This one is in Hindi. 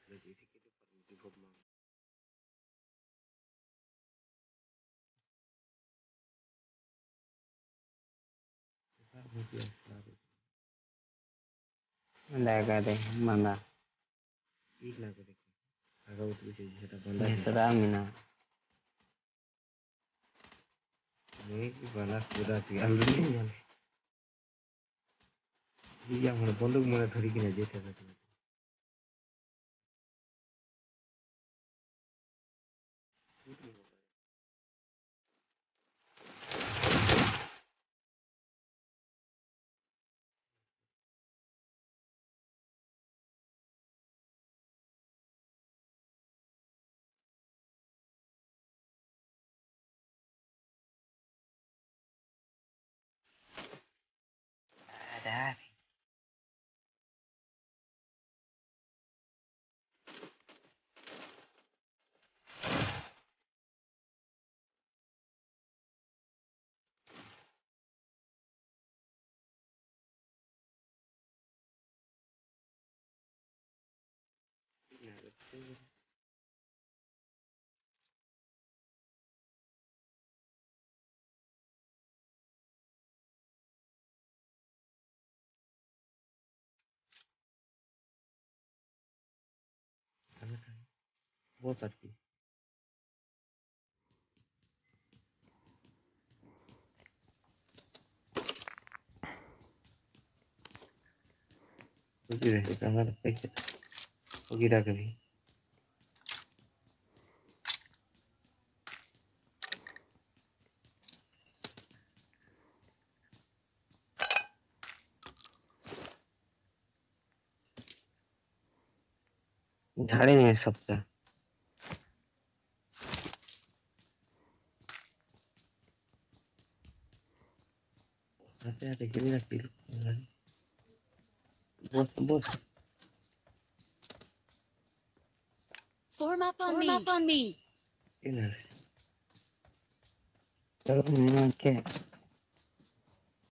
lagi dikit perlu dibuat लगा दे मंगा ठीक ना करे agak utuh sih kita banda दूसरा मिना ini banda sudah diambil nih iya mana bondok mana thori kina jete kan ada बहुत अच्छी कुछ रहे हमारा पैसा वगैरह कभी झाड़े में सबका आते आते कितना किलो बहुत Form up on me. कितना चलो मिना के